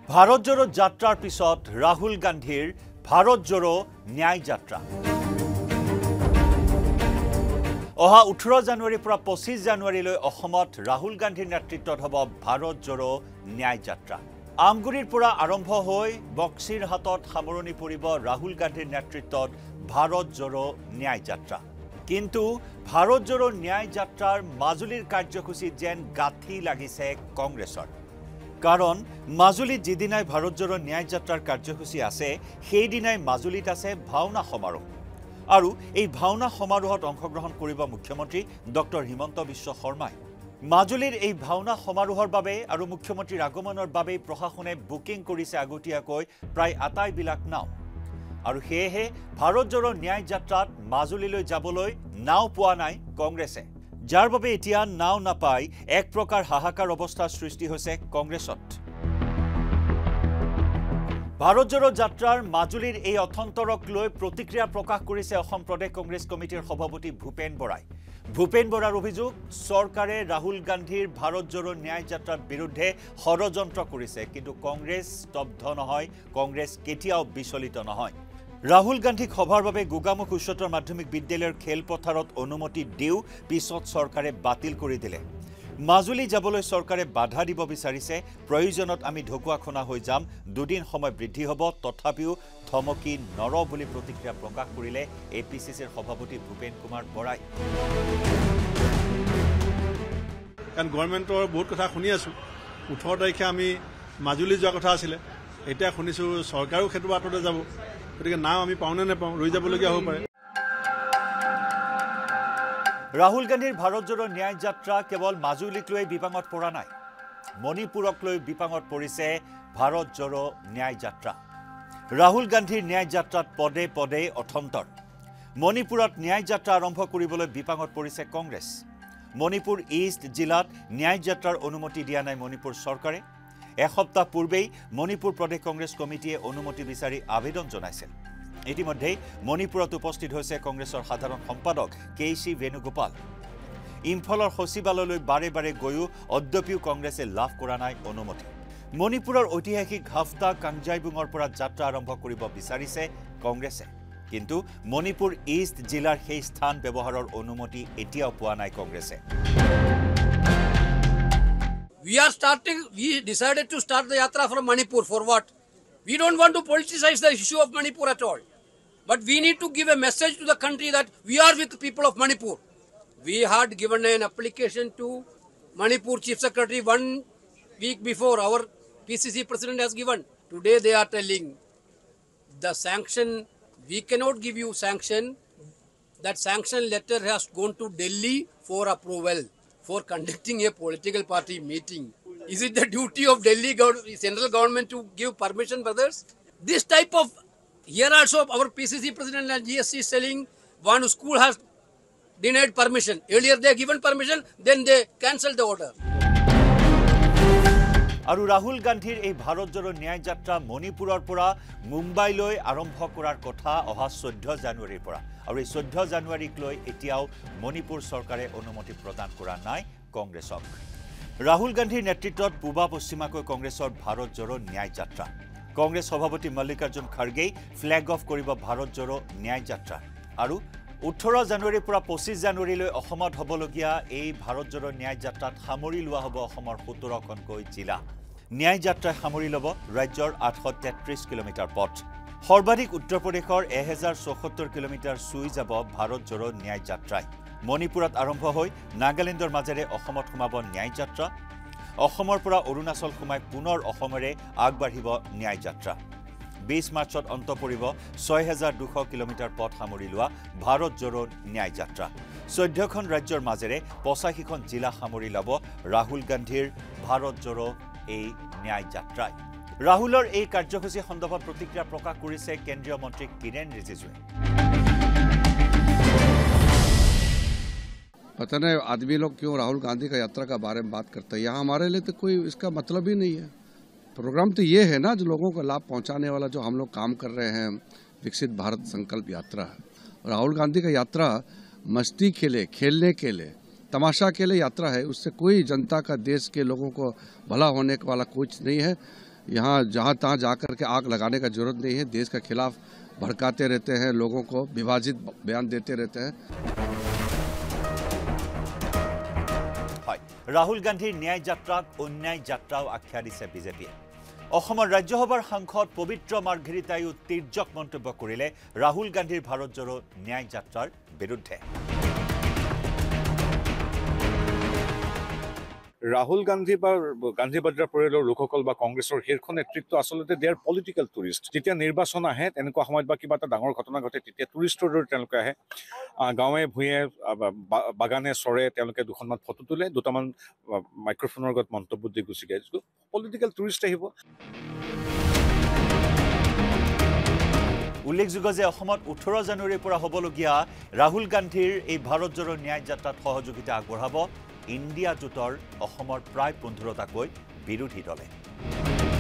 भारत जोड़ो यात्रार पिছত राहुल गांधीर भारत जोड़ो न्याय यात्रा अहा 18 জানুৱাৰীৰ পৰা 25 জানুৱাৰীলৈ অসমত ৰাহুল গান্ধীৰ নেতৃত্বত হ'ব भारत जोड़ो न्याय यात्रा। আমগুৰিৰ পৰা আৰম্ভ হৈ বক্সিৰহাটত সামৰণি পৰিব ৰাহুল গান্ধীৰ নেতৃত্বত भारत जोड़ो न्याय यात्रा। কিন্তু भारत जोड़ो न्याय यात्रार মাজুলীৰ কাৰ্যসূচী যেন গাঁঠি লাগিছে কংগ্ৰেছৰ। कारण মাজুলীত যিদিনাই भारत जोड़ो न्याय यात्रार কাৰ্যসূচী আছে সেইদিনাই মাজুলীত আছে ভাওনা সমাৰোহ আৰু এই ভাওনা সমাৰোহত অংশগ্ৰহণ কৰিব মুখ্যমন্ত্ৰী ডক্টৰ হিমন্ত বিশ্ব শৰ্মাই। মাজুলীৰ এই ভাওনা সমাৰোহৰ বাবে আৰু মুখ্যমন্ত্ৰীৰ আগমনৰ বাবে প্ৰশাসনে বুকিং কৰিছে আগতীয়াকৈ প্ৰায় 28 বিলাক নাও আৰু হেহে भारत जोड़ो न्याय यात्राত মাজুলীলৈ যাবলৈ নাও পোৱা নাই কংগ্ৰেছে। যাৰ বাবে এতিয়া নাও নাপাই এক প্ৰকাৰ হাহাকাৰ অৱস্থাৰ সৃষ্টি হৈছে কংগ্ৰেছত। भारत जोड़ो यात्रार মাজুলীৰ এই অথন্তৰক লৈ প্ৰতিক্ৰিয়া প্ৰকাশ কৰিছে অসম প্ৰদেশ কংগ্ৰেছ কমিটিৰ সভাপতি ভূপেন বৰাই। ভূপেন বৰাৰ অভিযোগ চৰকাৰে ৰাহুল গান্ধীৰ भारत जोड़ो न्याय यात्राৰ বিৰুদ্ধে ষড়যন্ত্ৰ কৰিছে, কিন্তু কংগ্ৰেছ স্তব্ধ নহয়, কংগ্ৰেছ কেতিয়াও বিচলিত নহয়। राहुल गांधीक सभार বাবে গোগামুখ উচ্চতৰ মাধ্যমিক বিদ্যালয়ৰ খেলপথাৰত অনুমতি দিও পিছত চৰকাৰে বাতিল কৰি দিলে। মাজুলী যাবলৈ চৰকাৰে বাধা দিব বিচাৰিছে, প্ৰয়োজনত আমি ঢকুৱা খনা হৈ যাম, দুদিন সময় বৃদ্ধি হ'ব, তথাপিও থমকি নৰ বুলি প্ৰতিক্ৰিয়া প্ৰকাশ কৰিলে এপিচিচিৰ সভাপতি ভূপেন কুমাৰ বৰাই। কাৰণ গভৰ্ণমেণ্টৰ বহুত কথা শুনি আছো, 18 তাৰিখে আমি মাজুলী যোৱা কথা আছিলে, এতিয়া শুনিছো চৰকাৰেও সেইটো বাটতে যাব, গতিকে নাও আমি পাওনে নাপাওঁ, ৰৈ যাবলগীয়া হ'ব পাৰে। राहुल गांधीर भारत जोड़ो न्याय यात्रा केवल মাজুলীক লৈ বিপাঙত পৰা নাই, মণিপুৰক লৈ বিপাঙত পৰিছে भारत जोड़ो न्याय यात्रा। राहुल गांधीर न्याय यात्रात पदे पदे अथंतर। मणिपुरत न्याय यात्रा आरम्भ কৰিবলৈ বিপাঙত পৰিছে কংগ্ৰেছ। মণিপুৰ ইষ্ট জিলাত न्याय यात्रार অনুমতি দিয়া নাই মণিপুৰ চৰকাৰে। এসপ্তাহ পূৰ্বেই মণিপুৰ প্ৰদেশ কংগ্ৰেছ কমিটিয়ে অনুমতি বিচাৰি আবেদন জনাইছিল। ইতিমধ্যে মণিপুৰত উপস্থিত হৈছে কংগ্ৰেছৰ সাধাৰণ সম্পাদক কেচি বেণুগোপাল। ইম্ফলৰ সচিবালয়লৈ বাৰে বাৰে গৈও অদ্যপিও কংগ্ৰেছে লাভ কৰা নাই অনুমতি। মণিপুৰৰ ঐতিহাসিক হাফতা কাংজাইবুঙৰ পৰা যাত্ৰা আৰম্ভ কৰিব বিচাৰিছে কংগ্ৰেছে, কিন্তু মণিপুৰ ইষ্ট জিলাৰ সেই স্থান ব্যৱহাৰৰ অনুমতি এতিয়াও পোৱা নাই কংগ্ৰেছে। We decided to start the yatra from Manipur. For what? We don't want to politicize the issue of Manipur at all. But we need to give a message to the country that we are with the people of Manipur. We had given an application to Manipur Chief Secretary 1 week before. Our PCC President has given. Today they are telling the sanction, we cannot give you sanction. That sanction letter has gone to Delhi for approval, for conducting a political party meeting. Is it the duty of Delhi central government to give permission for others? This type of, here also our PCC President and GSC is telling one school has denied permission. Earlier they given permission, then they cancelled the order. আৰু ৰাহুল গান্ধীৰ এই भारत जोड़ो न्याय यात्रा মণিপুৰৰ পৰা মুম্বাইলৈ আৰম্ভ কৰাৰ কথা অহা 14 জানুৱাৰীৰ পৰা, আৰু এই 14 জানুৱাৰীক লৈ এতিয়াও মণিপুৰ চৰকাৰে অনুমতি প্ৰদান কৰা নাই কংগ্ৰেছক। ৰাহুল গান্ধীৰ নেতৃত্বত পূবা পশ্চিমাকৈ কংগ্ৰেছৰ भारत जोड़ो न्याय यात्रा। কংগ্ৰেছ সভাপতি মল্লিকাৰ্জুন খাৰ্গেই ফ্লেগ অফ কৰিব भारत जोड़ो न्याय यात्रा। আৰু 18 জানুৱাৰীৰ পৰা 25 জানুৱাৰীলৈ অসমত হ'বলগীয়া এই भारत जोड़ो न्याय यात्राত সামৰি লোৱা হ'ব অসমৰ 17খনকৈ জিলা। न्याय यात्राই সামৰি ল'ব ৰাজ্যৰ 833 কিলোমিটাৰ পথ। সৰ্বাধিক উত্তৰ প্ৰদেশৰ 1074 কিলোমিটাৰ চুই যাব भारत जोड़ो न्याय यात्राই। মণিপুৰত আৰম্ভ হৈ নাগালেণ্ডৰ মাজেৰে অসমত সোমাব न्याय यात्रा। অসমৰ পৰা অৰুণাচল সোমাই পুনৰ অসমৰে আগবাঢ়িব न्याय यात्रा। 20 মাৰ্চত অন্ত পৰিব 6200 কিলোমিটাৰ পথ সামৰি লোৱা भारत जोड़ो न्याय यात्रा। 14খন ৰাজ্যৰ মাজেৰে 85খন জিলা সামৰি ল'ব ৰাহুল গান্ধীৰ भारत जोड़ो এই न्याय यात्राই। ৰাহুলৰ এই কাৰ্যসূচী সন্দৰ্ভত প্ৰতিক্ৰিয়া প্ৰকাশ কৰিছে কেন্দ্ৰীয় মন্ত্ৰী কিৰেণ ৰিজিজুৱে। पता नहीं आदमी लोग क्यों राहुल गांधी का यात्रा का बारे में बात करते हैं। यहाँ हमारे लिए तो कोई इसका मतलब ही नहीं है। प्रोग्राम तो ये है ना जो लोगों को लाभ पहुंचाने वाला, जो हम लोग काम कर रहे हैं, विकसित भारत संकल्प यात्रा। राहुल गांधी का यात्रा मस्ती के लिए, खेलने के लिए, तमाशा के लिए यात्रा है। उससे कोई जनता का, देश के लोगों को भला होने वाला कुछ नहीं है। यहाँ जहाँ तहाँ जाकर के आग लगाने का जरूरत नहीं है। देश के खिलाफ भड़काते रहते हैं, लोगों को विभाजित बयान देते रहते हैं। राहुल गांधीर न्याय यात्राक अन्याय यात्राओ आख्या दिছে বিজেপিয়ে। অসমৰ ৰাজ্যসভাৰ সাংসদ পবিত্ৰ মাৰ্ঘেৰিটাইও তিৰ্যক মন্তব্য কৰিলে ৰাহুল গান্ধীৰ ভাৰত জোড়ো ন্যায় যাত্ৰাৰ বিৰুদ্ধে। রাহুল গান্ধী বা গান্ধী বাদ্ৰা পৰিয়ালৰ লোকসকল বা কংগ্ৰেছৰ শীৰ্ষ নেতৃত্ব আচলতে দে আৰ পলিটিকেল টুৰিষ্ট। যেতিয়া নিৰ্বাচন আহে তেনেকুৱা সময়ত বা কিবা এটা ডাঙৰ ঘটনা ঘটে তেতিয়া টুৰিষ্টৰ দৰে তেওঁলোকে আহে, গাঁৱে ভূঞে বাগানে চৰে, তেওঁলোকে দুখনমান ফটো তোলে, দুটামান মাইক্ৰফোনৰ আগত মন্তব্য দি গুচি যায়। পলিটিকেল টুৰিষ্ট আহিব। উল্লেখযোগ্য যে 18 জানুৱাৰীৰ পৰা হ'বলগীয়া ৰাহুল গান্ধীৰ এই ভাৰত জোড়ো ন্যায় যাত্ৰাত সহযোগিতা আগবঢ়াব ইণ্ডিয়া জোঁটৰ প্ৰায় 15টাকৈ বিৰোধী দলে।